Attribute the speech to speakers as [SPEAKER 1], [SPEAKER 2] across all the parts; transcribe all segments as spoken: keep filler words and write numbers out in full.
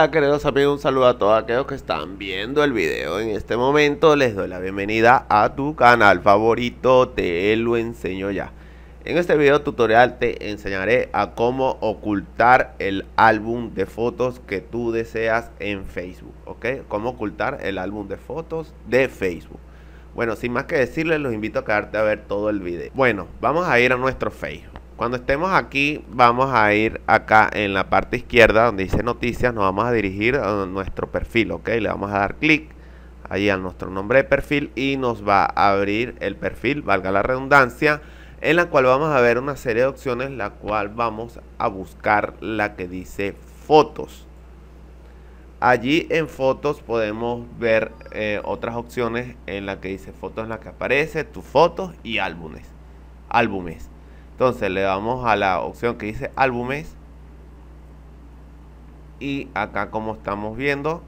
[SPEAKER 1] Hola queridos amigos, un saludo a todos aquellos que están viendo el video en este momento. Les doy la bienvenida a tu canal favorito, Te lo enseño ya. En este video tutorial te enseñaré a cómo ocultar el álbum de fotos que tú deseas en Facebook, ¿ok? Cómo ocultar el álbum de fotos de Facebook. Bueno, sin más que decirles, los invito a quedarte a ver todo el video. Bueno, vamos a ir a nuestro Facebook. Cuando estemos aquí, vamos a ir acá en la parte izquierda donde dice noticias, nos vamos a dirigir a nuestro perfil, ¿ok? Le vamos a dar clic ahí a nuestro nombre de perfil y nos va a abrir el perfil, valga la redundancia, en la cual vamos a ver una serie de opciones, la cual vamos a buscar la que dice fotos. Allí en fotos podemos ver eh, otras opciones en la que dice fotos, en la que aparece tus fotos y álbumes. Álbumes. Entonces le damos a la opción que dice álbumes y acá, como estamos viendo,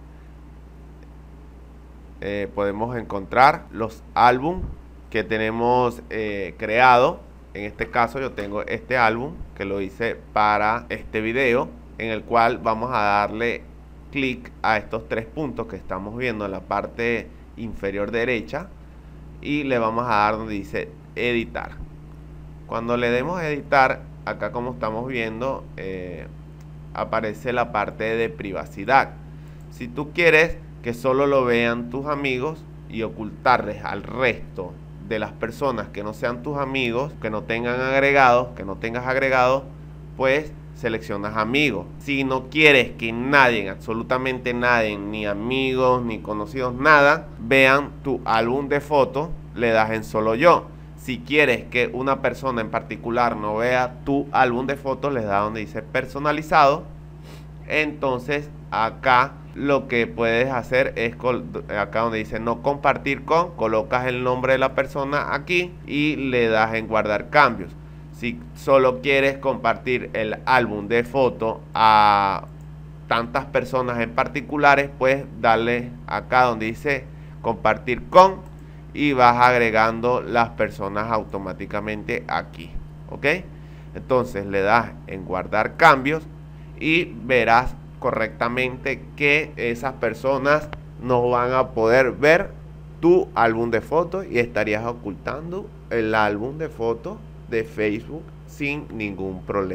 [SPEAKER 1] eh, podemos encontrar los álbumes que tenemos eh, creado. En este caso yo tengo este álbum que lo hice para este video, en el cual vamos a darle clic a estos tres puntos que estamos viendo en la parte inferior derecha y le vamos a dar donde dice editar. Cuando le demos a editar, acá como estamos viendo, eh, aparece la parte de privacidad. Si tú quieres que solo lo vean tus amigos y ocultarles al resto de las personas que no sean tus amigos, que no tengan agregados, que no tengas agregados, pues seleccionas amigos. Si no quieres que nadie, absolutamente nadie, ni amigos, ni conocidos, nada, vean tu álbum de fotos, le das en solo yo. Si quieres que una persona en particular no vea tu álbum de fotos, les da donde dice personalizado. Entonces acá lo que puedes hacer es, acá donde dice no compartir con, colocas el nombre de la persona aquí y le das en guardar cambios. Si solo quieres compartir el álbum de fotos a tantas personas en particulares, pues darle acá donde dice compartir con y vas agregando las personas automáticamente aquí, ¿ok? Entonces le das en guardar cambios y verás correctamente que esas personas no van a poder ver tu álbum de fotos y estarías ocultando el álbum de fotos de Facebook sin ningún problema.